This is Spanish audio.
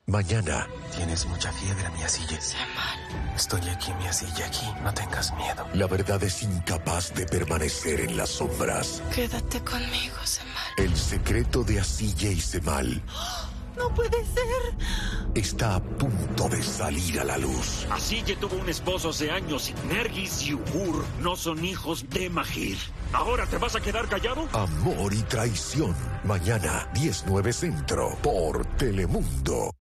Mañana. Tienes mucha fiebre, Miyazille. Semal. Estoy aquí, Miyazille, aquí. No tengas miedo. La verdad es incapaz de permanecer en las sombras. Quédate conmigo, Semal. El secreto de Asille y Semal. ¡No puede ser! Está a punto de salir a la luz. Asille tuvo un esposo hace años. Nergis y Uhur no son hijos de Mahir. ¿Ahora te vas a quedar callado? Amor y traición. Mañana, 19 Centro, por Telemundo.